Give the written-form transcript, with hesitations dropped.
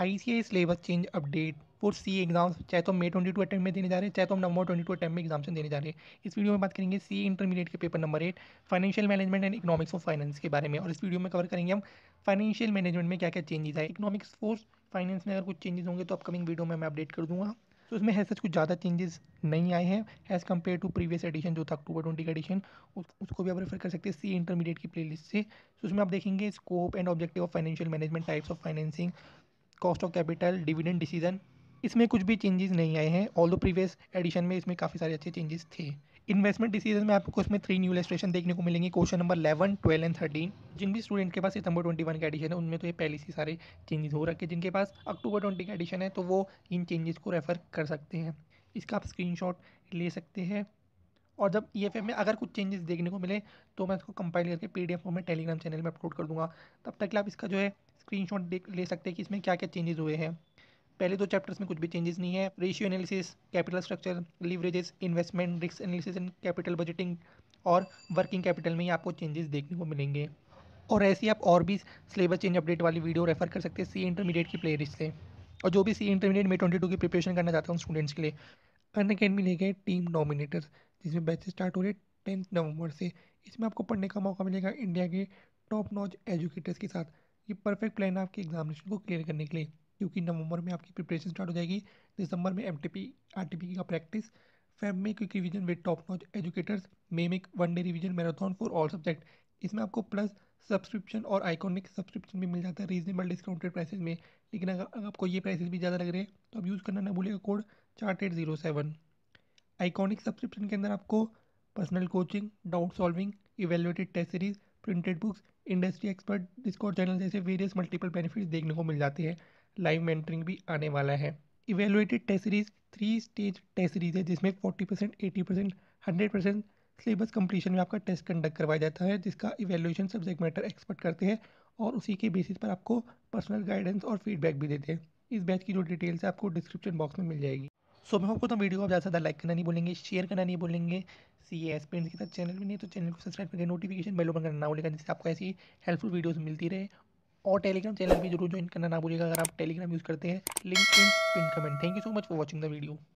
ICAI syllabus change update for CA exams, चाहे तो हम मई 22 अटेम्प्ट में देने जा रहे हैं, चाहे तो हम नवंबर 22 अटेम्प्ट में एग्जाम देने जा रहे हैं। इस वीडियो में बात करेंगे सी इंटरमीडिएट के paper number 8 financial management and economics of finance के बारे में। और इस वीडियो में कवर करेंगे हम फाइनेंशियल मैनेजमेंट में क्या क्या चेंजेस आए, इकोनॉमिक्स फोर्स फाइनेंस में अगर कुछ चेंजेस होंगे तो अपकमिंग वीडियो में मैं अपडेट कर दूंगा। तो इसमें है सच कुछ ज़्यादा चेंजेस नहीं आए हैं as compared to previous edition जो था अक्टूबर 20 का एडिशन। उसको भी आप रेफर कर सकते हैं सी इंटरमीडिएट की प्लेलिस्ट से। तो उसमें आप देखेंगे scope and objective of financial management, types of financing, cost of capital, dividend decision. इसमें कुछ भी चेंजेस नहीं आए हैं, ऑल दो प्रीवियस एडिशन में इसमें काफ़ी सारे अच्छे चेंजेस थे। इन्वेस्टमेंट डिसीजन में आपको इसमें 3 न्यू इलस्ट्रेशन देखने को मिलेंगे, क्वेश्चन नंबर 11, 12 एंड 13। जिन भी स्टूडेंट के पास सितंबर 21 का एडिशन है उनमें तो ये पहले से सारे चेंजेस हो रखे हैं। जिनके पास अक्टूबर 20 का एडिशन है तो वो इन चेंजेस को रेफर कर सकते हैं। इसका आप स्क्रीनशॉट ले सकते हैं। और जब ईएफएम में अगर कुछ चेंजेस देखने को मिले तो मैं इसको कंपाइल करके पीडीएफ फॉर्म में टेलीग्राम चैनल में अपलोड कर दूंगा। तब तक के लिए आप इसका जो है स्क्रीनशॉट देख ले सकते हैं कि इसमें क्या क्या चेंजेस हुए हैं। पहले दो चैप्टर्स में कुछ भी चेंजेस नहीं है। Ratio analysis, capital structure, leverages, investment, risk analysis and capital budgeting और वर्किंग कैपिटल में ही आपको चेंजेस देखने को मिलेंगे। और ऐसे ही आप और भी सिलेबस चेंज अपडेट वाली वीडियो रेफर कर सकते हैं सी इंटरमीडिएट की प्लेलिस्ट से। और जो भी सी इंटरमीडिएट में 22 की प्रिपरेशन करना चाहता हूँ स्टूडेंट्स के लिए, अनअकैडमी लेके टीम डोमिनेटर्स, जिसमें बैचेस स्टार्ट हो रहे हैं 10 नवंबर से। इसमें आपको पढ़ने का मौका मिलेगा इंडिया के टॉप नॉच एजुकेटर्स के साथ। ये परफेक्ट प्लान है आपके एग्जामिनेशन को क्लियर करने के लिए, क्योंकि नवंबर में आपकी प्रिपरेशन स्टार्ट हो जाएगी, दिसंबर में एमटीपी आरटीपी का प्रैक्टिस, फेब में quick revision with top notch educators, May में one day revision marathon for all subject. इसमें आपको प्लस सब्सक्रिप्शन और आइकॉनिक सब्सक्रिप्शन भी मिल जाता है रीजनेबल डिस्काउंटेड प्राइसेस में। लेकिन अगर आपको ये प्राइसेस भी ज़्यादा लग रहे हैं तो आप यूज़ करना ना भूलिएगा कोड चार्टेड07। आइकॉनिक सब्सक्रिप्शन के अंदर आपको personal coaching, doubt solving, evaluated test series, printed books, industry expert Discord channel जैसे वेरियस मल्टीपल बेनिफिट्स देखने को मिल जाते हैं। लाइव मेंटरिंग भी आने वाला है। Evaluated test series 3 stage test series है, जिसमें 40%, 80%, 100% सिलेबस कंप्लीशन में आपका टेस्ट कंडक्ट करवाया जाता है, जिसका इवेल्युएशन सब्जेक्ट मैटर एक्सपर्ट करते हैं और उसी के बेसिस पर आपको पर्सनल गाइडेंस और फीडबैक भी देते हैं। इस बैच की जो डिटेल्स है आपको डिस्क्रिप्शन बॉक्स में मिल जाएगी। सो मैं आपको तो वीडियो को आप ज़्यादा से ज़्यादा लाइक करना नहीं बोलेंगे, शेयर करना नहीं बोलेंगे। सी एस्पिरेंट्स के साथ चैनल में नहीं तो चैनल को सब्सक्राइब करके नोटिफिकेशन बेल ओपन करना ना भूलिएगा, जिससे आपको ऐसी हेल्पफुल वीडियोस मिलती रहे। और टेलीग्राम चैनल भी जरूर ज्वाइन करना ना भूलिएगा अगर आप टेलीग्राम यूज़ करते हैं। Link in pin comment. Thank you so much for watching the video.